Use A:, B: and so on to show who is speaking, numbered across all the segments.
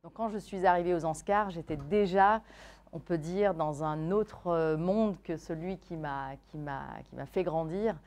A: Donc, quand je suis arrivée aux Anscars, j'étais déjà, on peut dire, dans un autre monde que celui qui m'a fait grandir.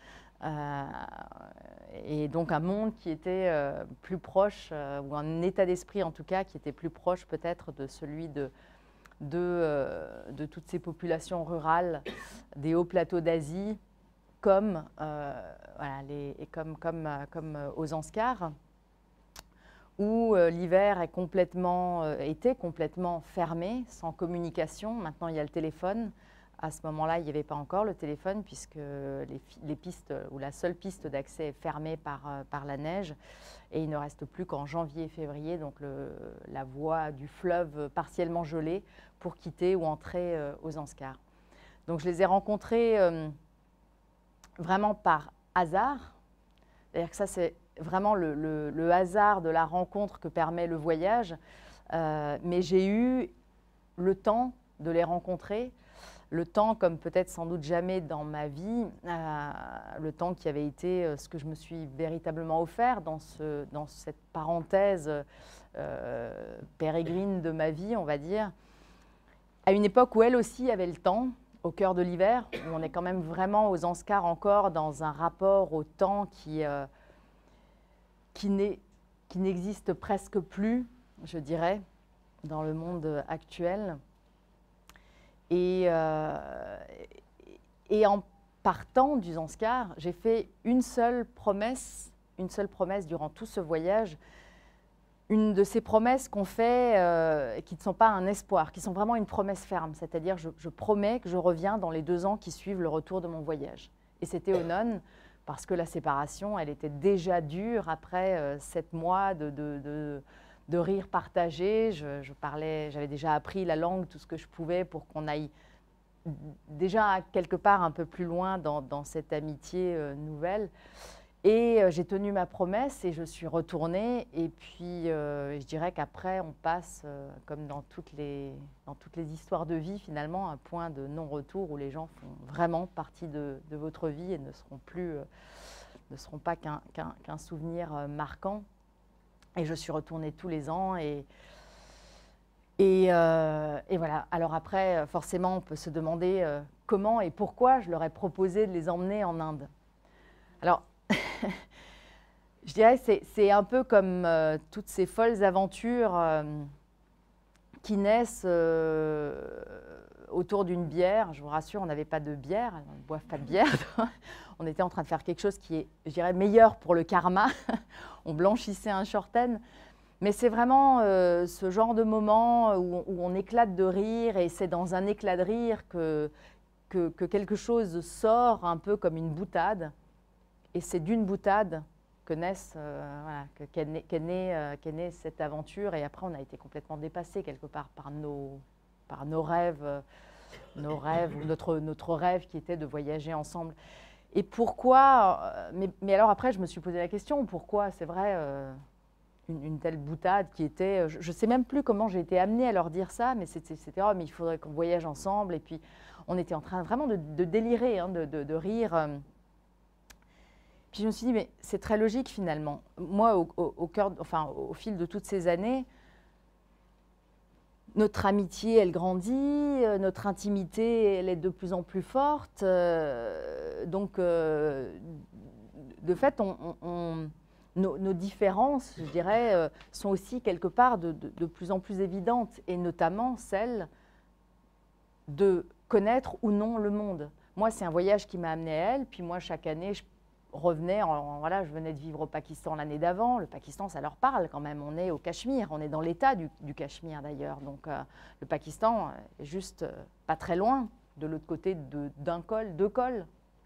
A: Et donc un monde qui était plus proche, ou un état d'esprit en tout cas, qui était plus proche peut-être de celui de toutes ces populations rurales des hauts plateaux d'Asie, comme, voilà, comme aux Anscars, où l'hiver était complètement fermé, sans communication. Maintenant, il y a le téléphone. À ce moment-là, il n'y avait pas encore le téléphone, puisque les pistes, ou la seule piste d'accès est fermée par la neige. Et il ne reste plus qu'en janvier et février, donc la voie du fleuve partiellement gelée, pour quitter ou entrer aux Anscars. Donc je les ai rencontrés vraiment par hasard. C'est-à-dire que ça, c'est vraiment le hasard de la rencontre que permet le voyage. Mais j'ai eu le temps de les rencontrer, le temps comme peut-être sans doute jamais dans ma vie, le temps qui avait été ce que je me suis véritablement offert dans cette parenthèse pérégrine de ma vie, on va dire, à une époque où elle aussi avait le temps, au cœur de l'hiver, où on est quand même vraiment aux Anscars encore dans un rapport au temps qui n'existe presque plus, je dirais, dans le monde actuel. Et en partant du Zanskar, j'ai fait une seule promesse durant tout ce voyage, une de ces promesses qu'on fait qui ne sont pas un espoir, qui sont vraiment une promesse ferme, c'est-à-dire je promets que je reviens dans les 2 ans qui suivent le retour de mon voyage. Et c'était au Non, parce que la séparation, elle était déjà dure après 7 mois de rire partagé. J'avais déjà appris la langue, tout ce que je pouvais pour qu'on aille déjà quelque part un peu plus loin dans cette amitié nouvelle. Et j'ai tenu ma promesse et je suis retournée. Et puis, je dirais qu'après, on passe, comme dans toutes les histoires de vie, finalement, un point de non-retour où les gens font vraiment partie de votre vie et ne seront pas qu'un souvenir marquant. Et je suis retournée tous les ans. Et voilà. Alors après, forcément, on peut se demander comment et pourquoi je leur ai proposé de les emmener en Inde. Alors, je dirais que c'est un peu comme toutes ces folles aventures qui naissent autour d'une bière. Je vous rassure, on n'avait pas de bière, on ne boit pas de bière. On était en train de faire quelque chose qui est, je dirais, meilleur pour le karma. On blanchissait un shorten. Mais c'est vraiment ce genre de moment où on éclate de rire, et c'est dans un éclat de rire que quelque chose sort un peu comme une boutade. Et c'est d'une boutade qu'est née cette aventure. Et après, on a été complètement dépassés quelque part par nos rêves, ou notre rêve qui était de voyager ensemble. Et pourquoi mais alors après, je me suis posé la question, pourquoi, c'est vrai, une telle boutade qui était… Je ne sais même plus comment j'ai été amenée à leur dire ça, mais c'était oh, mais il faudrait qu'on voyage ensemble. Et puis, on était en train vraiment de délirer, hein, de rire. Puis je me suis dit, mais c'est très logique finalement. Moi, au fil de toutes ces années, notre amitié, elle grandit, notre intimité, elle est de plus en plus forte. Donc, de fait, nos différences, je dirais, sont aussi quelque part de plus en plus évidentes, et notamment celle de connaître ou non le monde. Moi, c'est un voyage qui m'a amenée à elle, puis moi, chaque année, je revenais, voilà, je venais de vivre au Pakistan l'année d'avant. Le Pakistan, ça leur parle quand même. On est au Cachemire, on est dans l'état du Cachemire d'ailleurs. Donc le Pakistan est juste pas très loin, de l'autre côté deux cols.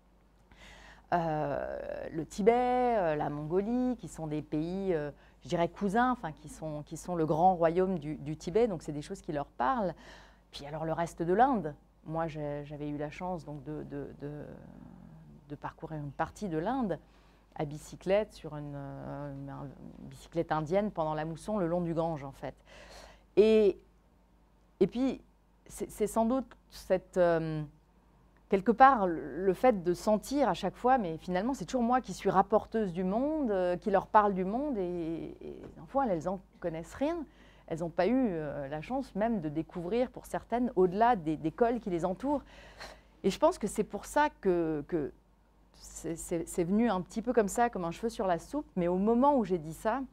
A: Le Tibet, la Mongolie, qui sont des pays, je dirais cousins, enfin qui sont le grand royaume du Tibet. Donc c'est des choses qui leur parlent. Puis alors le reste de l'Inde. Moi, j'avais eu la chance donc de parcourir une partie de l'Inde à bicyclette, sur une bicyclette indienne pendant la mousson le long du Gange, en fait. Et puis, c'est sans doute quelque part le fait de sentir à chaque fois, mais finalement, c'est toujours moi qui suis rapporteuse du monde, qui leur parle du monde, et en fois, elles n'en connaissent rien. elles n'ont pas eu la chance même de découvrir, pour certaines, au-delà des cols qui les entourent. Et je pense que c'est pour ça que c'est venu un petit peu comme ça, comme un cheveu sur la soupe. Mais au moment où j'ai dit ça,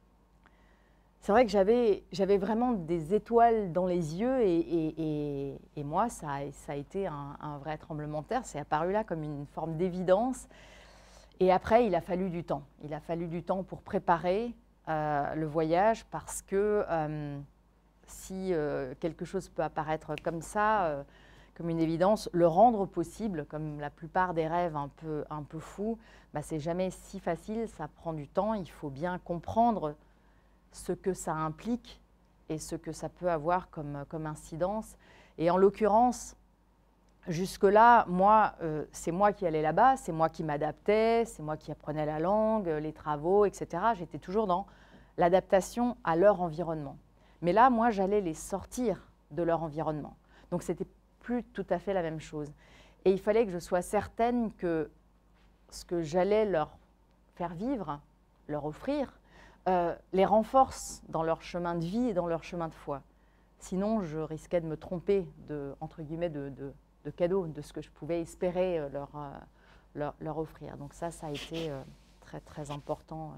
A: c'est vrai que j'avais vraiment des étoiles dans les yeux et moi, ça a été un vrai tremblement de terre. C'est apparu là comme une forme d'évidence. Et après, il a fallu du temps. Il a fallu du temps pour préparer le voyage parce que si quelque chose peut apparaître comme ça, comme une évidence, le rendre possible, comme la plupart des rêves un peu fous, bah, c'est jamais si facile, ça prend du temps. Il faut bien comprendre ce que ça implique et ce que ça peut avoir comme incidence. Et en l'occurrence, jusque-là, moi, c'est moi qui allais là-bas, c'est moi qui m'adaptais, c'est moi qui apprenais la langue, les travaux, etc. J'étais toujours dans l'adaptation à leur environnement. Mais là, moi, j'allais les sortir de leur environnement. Donc, c'était plus tout à fait la même chose. Et il fallait que je sois certaine que ce que j'allais leur faire vivre, leur offrir, les renforce dans leur chemin de vie et dans leur chemin de foi. Sinon, je risquais de me tromper entre guillemets, de cadeaux, de ce que je pouvais espérer leur offrir. Donc ça a été très, très important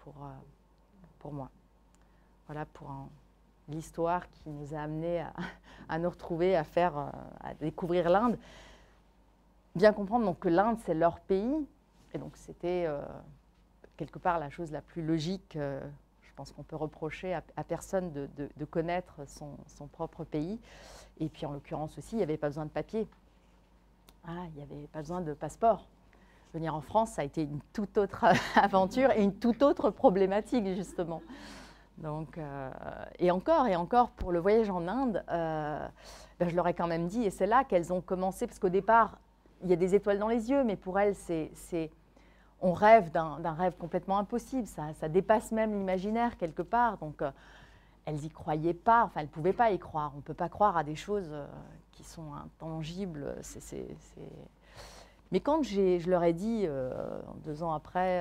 A: pour moi. Voilà pour l'histoire qui nous a amenés à nous retrouver, à découvrir l'Inde. Bien comprendre donc, que l'Inde, c'est leur pays. Et donc c'était quelque part la chose la plus logique. Je pense qu'on peut reprocher à personne de connaître son propre pays. Et puis en l'occurrence aussi, il n'y avait pas besoin de papier. Il n'y avait pas besoin de passeport. Venir en France, ça a été une toute autre aventure et une toute autre problématique, justement. Donc, et encore, pour le voyage en Inde, je leur ai quand même dit, et c'est là qu'elles ont commencé, parce qu'au départ, il y a des étoiles dans les yeux, mais pour elles, on rêve d'un rêve complètement impossible, ça dépasse même l'imaginaire quelque part. Donc, elles n'y croyaient pas, enfin, elles ne pouvaient pas y croire. On ne peut pas croire à des choses qui sont intangibles. Mais quand je leur ai dit, 2 ans après,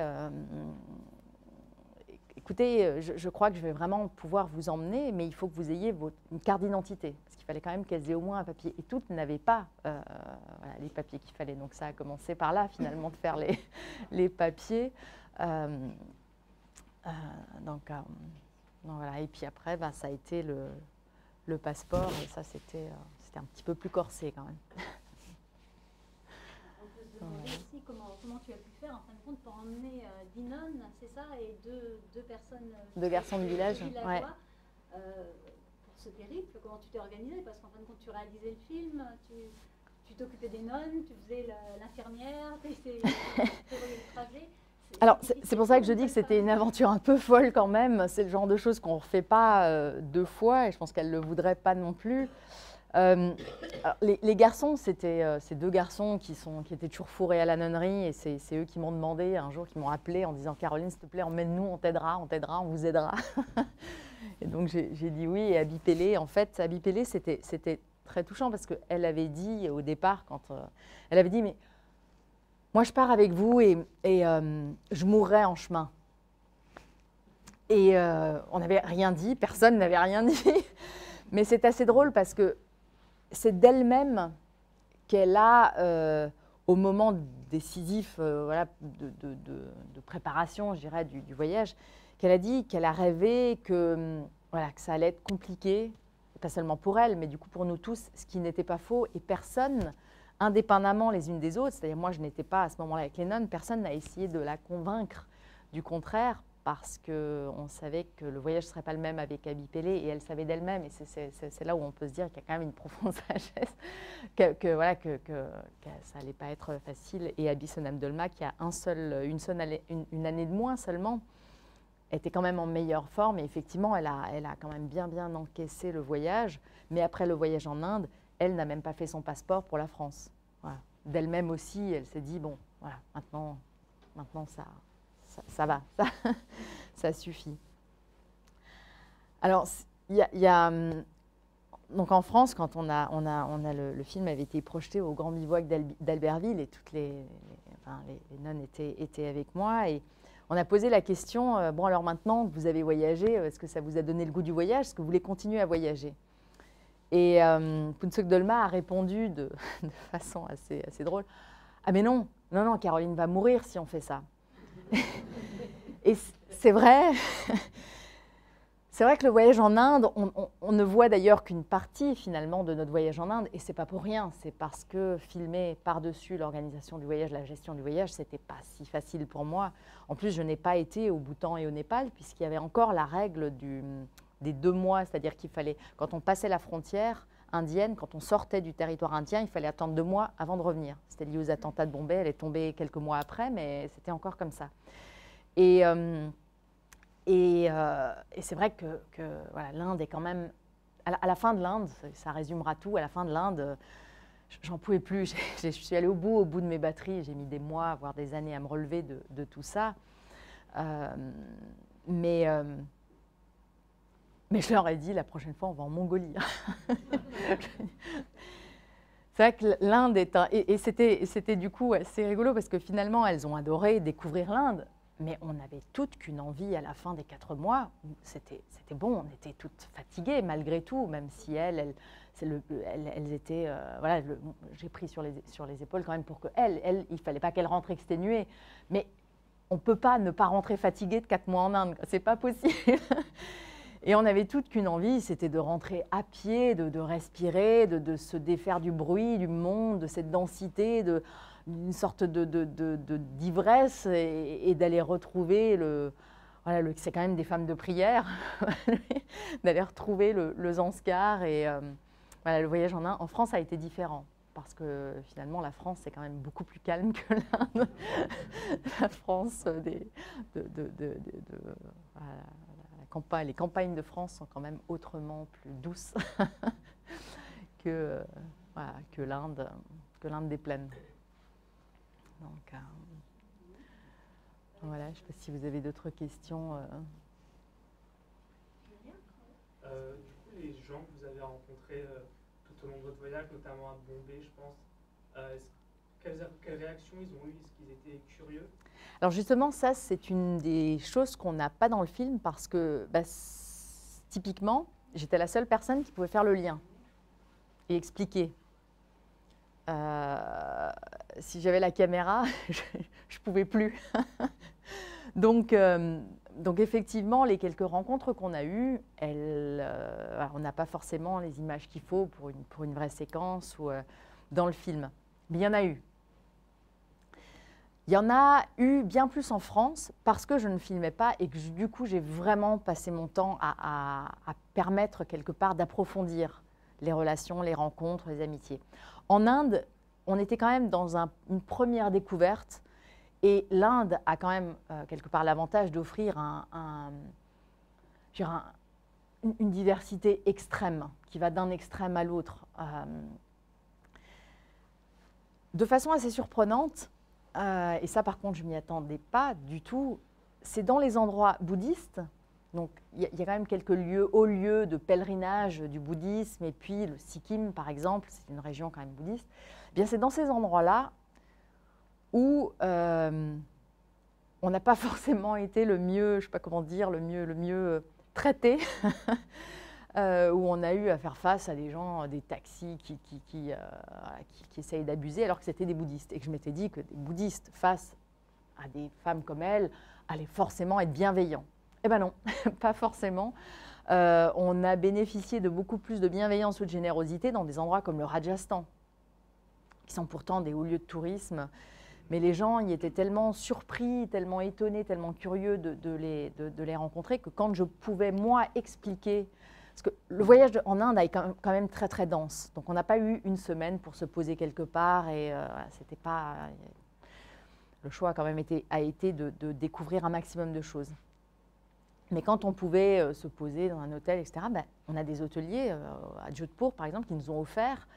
A: écoutez, je crois que je vais vraiment pouvoir vous emmener, mais il faut que vous ayez une carte d'identité. Parce qu'il fallait quand même qu'elles aient au moins un papier. Et toutes n'avaient pas les papiers qu'il fallait. Donc ça a commencé par là, finalement, de faire les papiers. Donc voilà. Et puis après, ça a été le passeport. Et ça, c'était un petit peu plus corsé quand même.
B: On peut se demander aussi comment tu as pu faire en fin de compte pour emmener Dinon, c'est ça, et deux personnes.
A: 2 garçons du village. Ouais.
B: Pour ce périple, comment tu t'es organisée? Parce qu'en fin de compte, tu réalisais le film, tu t'occupais des nonnes, tu faisais l'infirmière, tu prévoyais le trajet.
A: Alors, c'est pour ça que je dis que c'était une aventure un peu folle quand même. C'est le genre de choses qu'on ne refait pas 2 fois, et je pense qu'elle ne le voudrait pas non plus. Alors, les garçons, c'était ces 2 garçons qui étaient toujours fourrés à la nonnerie, et c'est eux qui m'ont demandé un jour, qui m'ont appelé en disant « Caroline, s'il te plaît, emmène-nous, on t'aidera, on vous aidera ». Et donc j'ai dit oui, et Abi Pellé, en fait, Abi Pellé, c'était très touchant parce qu'elle avait dit au départ, elle avait dit « mais moi je pars avec vous et je mourrai en chemin ». Et on n'avait rien dit, personne n'avait rien dit, mais c'est assez drôle parce que c'est d'elle-même qu'elle a, au moment décisif voilà, de préparation, je dirais, du voyage, qu'elle a dit qu'elle a rêvé que ça allait être compliqué, pas seulement pour elle, mais du coup pour nous tous, ce qui n'était pas faux. Et personne, indépendamment les unes des autres, c'est-à-dire moi je n'étais pas à ce moment-là avec les nonnes, personne n'a essayé de la convaincre du contraire, parce qu'on savait que le voyage ne serait pas le même avec Abi Pellé, et elle savait d'elle-même, et c'est là où on peut se dire qu'il y a quand même une profonde sagesse, que ça n'allait pas être facile. Et Abi Sonam Dolma, qui a une année de moins seulement, était quand même en meilleure forme, et effectivement, elle a quand même bien encaissé le voyage, mais après le voyage en Inde, elle n'a même pas fait son passeport pour la France. Voilà. D'elle-même aussi, elle s'est dit, bon, voilà, maintenant ça va, ça suffit. Alors, donc en France, quand le film avait été projeté au Grand Bivouac d'Albertville, et toutes les nonnes étaient avec moi, et on a posé la question, bon alors maintenant que vous avez voyagé, est-ce que ça vous a donné le goût du voyage? Est-ce que vous voulez continuer à voyager? Et Phuntsog Dolma a répondu de façon assez drôle, ah mais non, non, non, Caroline va mourir si on fait ça. Et c'est vrai, c'est vrai que le voyage en Inde, on ne voit d'ailleurs qu'une partie finalement de notre voyage en Inde, et c'est pas pour rien, c'est parce que filmer par-dessus l'organisation du voyage, la gestion du voyage, c'était pas si facile pour moi. En plus, je n'ai pas été au Bhoutan et au Népal, puisqu'il y avait encore la règle des 2 mois, c'est-à-dire qu'il fallait, quand on passait la frontière indienne, quand on sortait du territoire indien, il fallait attendre 2 mois avant de revenir. C'était lié aux attentats de Bombay, elle est tombée quelques mois après, mais c'était encore comme ça. Et c'est vrai que voilà, l'Inde est quand même, à la fin de l'Inde, ça résumera tout, à la fin de l'Inde, j'en pouvais plus, je suis allée au bout de mes batteries, j'ai mis des mois, voire des années à me relever de tout ça. Mais je leur ai dit, la prochaine fois, on va en Mongolie. C'est vrai que l'Inde est et c'était du coup assez rigolo parce que finalement, elles ont adoré découvrir l'Inde, mais on n'avait toutes qu'une envie à la fin des 4 mois. C'était bon, on était toutes fatiguées malgré tout, même si elles étaient... voilà, j'ai pris sur les épaules quand même pour qu'elles, il ne fallait pas qu'elles rentrent exténuées. Mais on ne peut pas ne pas rentrer fatiguée de 4 mois en Inde, c'est pas possible. Et on avait toute qu'une envie, c'était de rentrer à pied, de respirer, de se défaire du bruit, du monde, de cette densité, d'une sorte d'ivresse et d'aller retrouver voilà, c'est quand même des femmes de prière, d'aller retrouver le Zanskar. Et voilà, le voyage en France a été différent. Parce que finalement, la France, c'est quand même beaucoup plus calme que l'Inde. La France, voilà, les campagnes de France sont quand même autrement plus douces que l'Inde des plaines. Donc, voilà, je ne sais pas si vous avez d'autres questions.
C: Du coup, les gens que vous avez rencontrés tout au long de votre voyage, notamment à Bombay, je pense, quelles réactions ils ont eues? Est-ce qu'ils étaient curieux?
A: Alors justement, ça, c'est une des choses qu'on n'a pas dans le film parce que, typiquement, j'étais la seule personne qui pouvait faire le lien et expliquer. Si j'avais la caméra, je ne pouvais plus. Donc effectivement, les quelques rencontres qu'on a eues, on n'a pas forcément les images qu'il faut pour une vraie séquence ou dans le film. Mais il y en a eu. Il y en a eu bien plus en France parce que je ne filmais pas et que du coup, j'ai vraiment passé mon temps à permettre quelque part d'approfondir les relations, les rencontres, les amitiés. En Inde, on était quand même dans une première découverte et l'Inde a quand même quelque part l'avantage d'offrir une diversité extrême qui va d'un extrême à l'autre. De façon assez surprenante, et ça par contre je ne m'y attendais pas du tout, c'est dans les endroits bouddhistes, donc il y a quand même quelques hauts lieux de pèlerinage du bouddhisme, et puis le Sikkim par exemple, c'est une région quand même bouddhiste, eh bien c'est dans ces endroits-là où on n'a pas forcément été le mieux, je ne sais pas comment dire, le mieux traité, où on a eu à faire face à des gens, des taxis qui essayent d'abuser alors que c'était des bouddhistes. Et que je m'étais dit que des bouddhistes face à des femmes comme elles allaient forcément être bienveillants. Eh bien non, pas forcément. On a bénéficié de beaucoup plus de bienveillance ou de générosité dans des endroits comme le Rajasthan, qui sont pourtant des hauts lieux de tourisme. Mais les gens y étaient tellement surpris, tellement étonnés, tellement curieux de les rencontrer que quand je pouvais, moi, expliquer... Parce que le voyage en Inde est quand même très, très dense. Donc, on n'a pas eu une semaine pour se poser quelque part. Et c'était pas... Le choix a quand même été de découvrir un maximum de choses. Mais quand on pouvait se poser dans un hôtel, etc., on a des hôteliers à Jodhpur, par exemple, qui nous ont offert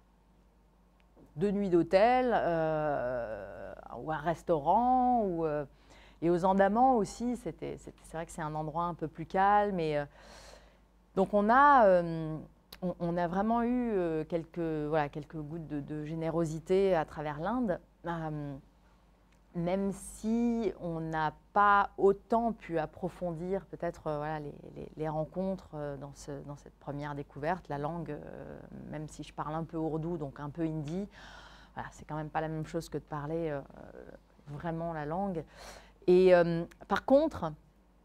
A: 2 nuits d'hôtel ou un restaurant. Et aux Andamans aussi, c'est vrai que c'est un endroit un peu plus calme. Donc on a vraiment eu quelques gouttes de générosité à travers l'Inde. même si on n'a pas autant pu approfondir peut-être voilà, les rencontres dans cette première découverte, la langue, même si je parle un peu ourdou, donc un peu hindi, voilà, c'est quand même pas la même chose que de parler vraiment la langue. Et par contre,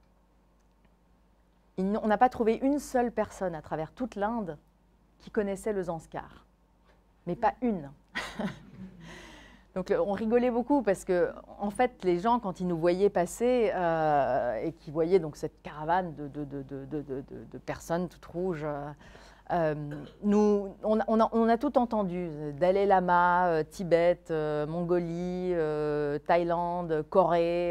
A: on n'a pas trouvé une seule personne à travers toute l'Inde qui connaissait le zanskar, mais pas une. Donc on rigolait beaucoup parce que, en fait, les gens, quand ils nous voyaient passer et qu'ils voyaient donc cette caravane de personnes toutes rouges, on a tout entendu. Dalai Lama, Tibet, Mongolie, Thaïlande, Corée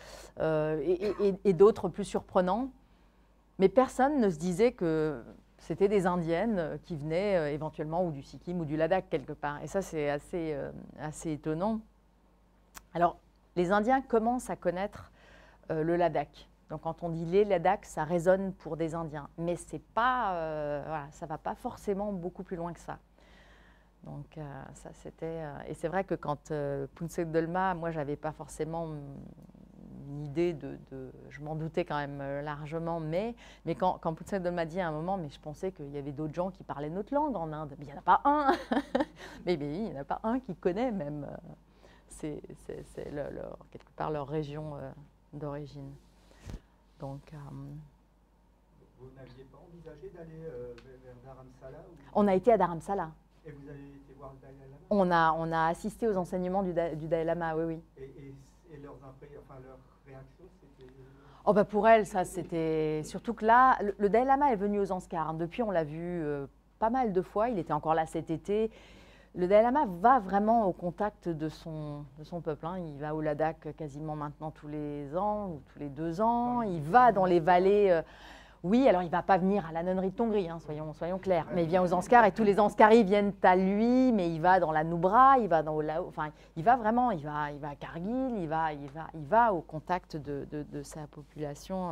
A: et d'autres plus surprenants. Mais personne ne se disait que c'était des Indiennes qui venaient éventuellement ou du Sikkim ou du Ladakh quelque part. Et ça, c'est assez étonnant. Alors, les Indiens commencent à connaître le Ladakh. Donc, quand on dit les Ladakh, ça résonne pour des Indiens. Mais c'est pas, voilà, ça ne va pas forcément beaucoup plus loin que ça. Donc, ça, c'était... et c'est vrai que quand Poonsé Dolma, moi, je n'avais pas forcément une idée je m'en doutais quand même largement, mais quand Poonsé Dolma dit à un moment, mais je pensais qu'il y avait d'autres gens qui parlaient notre langue en Inde. Mais il n'y en a pas un. mais il n'y en a pas un qui connaît même. C'est quelque part leur région d'origine. Donc,
D: vous n'aviez pas envisagé d'aller vers Dharamsala
A: on a été à Dharamsala.
D: Et vous avez été voir le Dalai Lama?
A: On a assisté aux enseignements du Dalai Lama, oui, oui.
D: Et leur réaction, c'était...
A: Oh bah pour elle, ça c'était... Surtout que là, le Dalai Lama est venu aux Zanskar. Depuis, on l'a vu pas mal de fois. Il était encore là cet été. Le Dalai Lama va vraiment au contact de son peuple. Hein. Il va au Ladakh quasiment maintenant tous les ans ou tous les 2 ans. Il va dans les vallées... oui, alors il ne va pas venir à la nonnerie de Tongri, hein, soyons clairs. Mais il vient aux Zanskar et tous les Zanskaris viennent à lui, mais il va dans la Nubra, il va dans enfin, il va vraiment, il va à Kargil, il va au contact de sa population.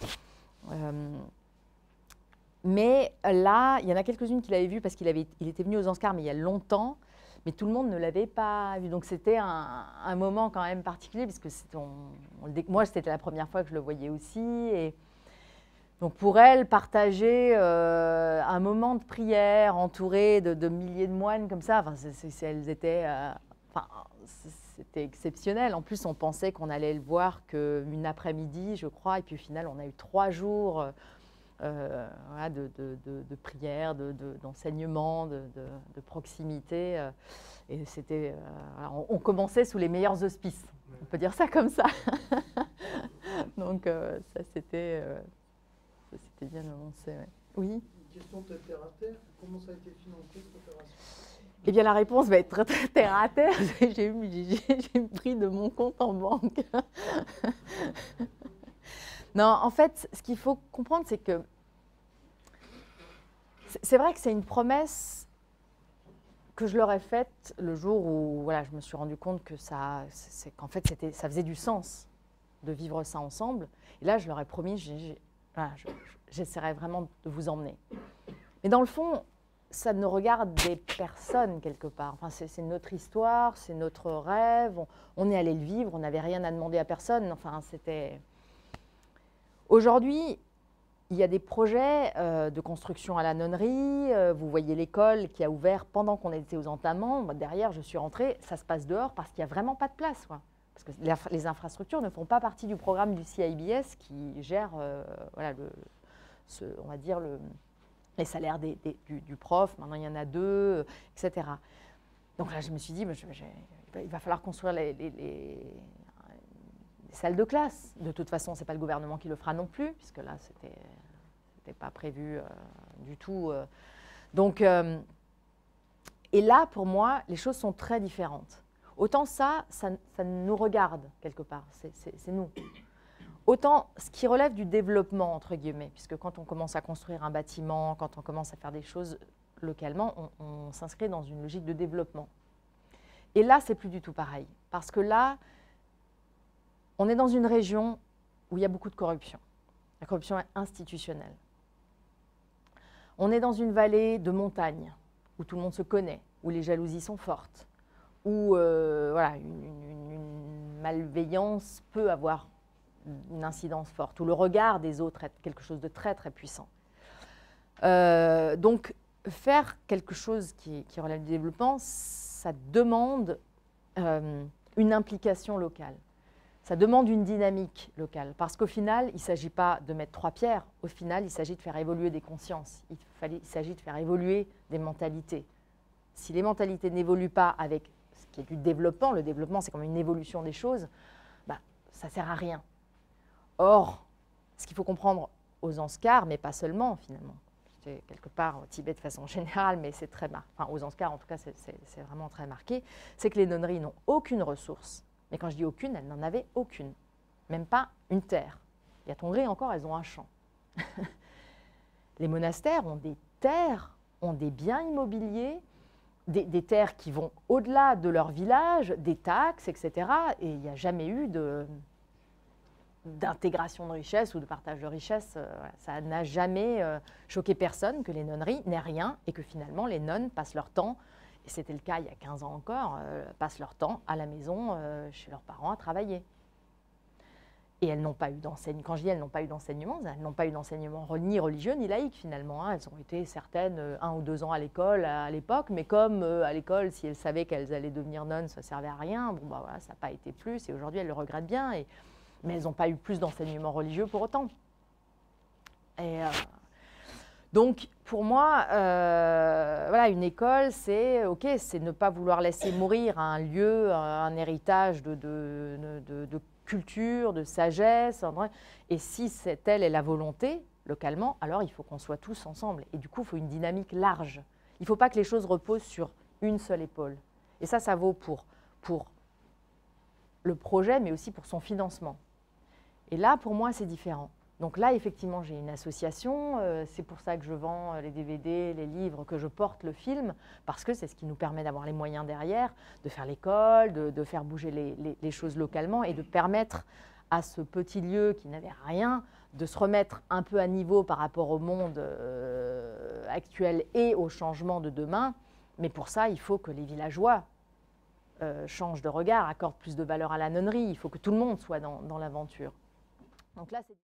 A: Mais là, il y en a quelques-unes qu'il avait vues parce qu'il était venu aux Zanskar, mais il y a longtemps, mais tout le monde ne l'avait pas vu. Donc c'était un moment quand même particulier, parce que moi, c'était la première fois que je le voyais aussi. Et donc pour elle, partager un moment de prière entouré de milliers de moines comme ça, enfin, elles étaient, c'était exceptionnel. En plus, on pensait qu'on allait le voir qu'une après-midi, je crois, et puis au final, on a eu 3 jours voilà, de prière, d'enseignement, de proximité. Et c'était, on commençait sous les meilleurs auspices, on peut dire ça comme ça. Donc ça, c'était bien annoncé. Ouais. Oui.
E: Une question de terre à terre. Comment ça a été financé cette opération?
A: Eh bien, la réponse va être très, très terre à terre. J'ai pris de mon compte en banque. Non, en fait, ce qu'il faut comprendre, c'est que c'est vrai que c'est une promesse que je leur ai faite le jour où voilà, je me suis rendu compte que qu'en fait, ça faisait du sens de vivre ça ensemble. Et là, je leur ai promis, j'essaierai vraiment de vous emmener. Mais dans le fond, ça ne regarde des personnes quelque part. Enfin, c'est notre histoire, c'est notre rêve. On est allé le vivre, on n'avait rien à demander à personne. Enfin, c'était... Aujourd'hui, il y a des projets de construction à la nonnerie. Vous voyez l'école qui a ouvert pendant qu'on était aux entamements. Moi, derrière, je suis rentrée, ça se passe dehors parce qu'il n'y a vraiment pas de place, quoi. Parce que les infrastructures ne font pas partie du programme du CIBS qui gère voilà, on va dire les salaires du prof. Maintenant, il y en a 2, etc. Donc là, je me suis dit, il va falloir construire les salles de classe. De toute façon, ce n'est pas le gouvernement qui le fera non plus, puisque là, ce n'était pas prévu du tout. Donc, et là, pour moi, les choses sont très différentes. Autant ça nous regarde quelque part, c'est nous. Autant ce qui relève du développement, entre guillemets, puisque quand on commence à construire un bâtiment, quand on commence à faire des choses localement, on s'inscrit dans une logique de développement. Et là, c'est plus du tout pareil, parce que là, on est dans une région où il y a beaucoup de corruption. La corruption est institutionnelle. On est dans une vallée de montagne, où tout le monde se connaît, où les jalousies sont fortes, où voilà, une malveillance peut avoir une incidence forte, où le regard des autres est quelque chose de très très puissant. Donc faire quelque chose qui relève du développement, ça demande une implication locale. Ça demande une dynamique locale, parce qu'au final, il ne s'agit pas de mettre 3 pierres, au final, il s'agit de faire évoluer des consciences, il s'agit de faire évoluer des mentalités. Si les mentalités n'évoluent pas avec ce qui est du développement, le développement c'est comme une évolution des choses, bah, ça ne sert à rien. Or, ce qu'il faut comprendre aux Zanskars, mais pas seulement finalement, c'est quelque part au Tibet de façon générale, mais c'est très marqué, enfin aux Zanskars en tout cas c'est vraiment très marqué, c'est que les nonneries n'ont aucune ressource. Mais quand je dis aucune, elles n'en avaient aucune. Même pas une terre. Et à Tongri encore, elles ont un champ. Les monastères ont des terres, ont des biens immobiliers, des terres qui vont au-delà de leur village, des taxes, etc. Et il n'y a jamais eu d'intégration de richesse ou de partage de richesse. Voilà. Ça n'a jamais choqué personne que les nonneries n'aient rien et que finalement les nonnes passent leur temps, et c'était le cas il y a 15 ans encore, passent leur temps à la maison, chez leurs parents, à travailler. Et elles n'ont pas eu d'enseignement. Quand je dis elles n'ont pas eu d'enseignement, elles n'ont pas eu d'enseignement ni religieux ni laïque finalement. Hein. Elles ont été certaines 1 ou 2 ans à l'école à l'époque, mais comme à l'école, si elles savaient qu'elles allaient devenir nonnes, ça ne servait à rien. Bon, bah, voilà, ça n'a pas été plus, et aujourd'hui elles le regrettent bien. Mais elles n'ont pas eu plus d'enseignement religieux pour autant. Et donc, pour moi, voilà, une école, c'est c'est ne pas vouloir laisser mourir un lieu, un héritage de culture, de sagesse. Et si telle est la volonté, localement, alors il faut qu'on soit tous ensemble. Et du coup, il faut une dynamique large. Il ne faut pas que les choses reposent sur une seule épaule. Et ça vaut pour le projet, mais aussi pour son financement. Et là, pour moi, c'est différent. Donc là, effectivement, j'ai une association, c'est pour ça que je vends les DVD, les livres, que je porte le film, parce que c'est ce qui nous permet d'avoir les moyens derrière, de faire l'école, de faire bouger les choses localement et de permettre à ce petit lieu qui n'avait rien de se remettre un peu à niveau par rapport au monde actuel et au changement de demain. Mais pour ça, il faut que les villageois changent de regard, accordent plus de valeur à la nonnerie, il faut que tout le monde soit dans l'aventure. Donc là, c'est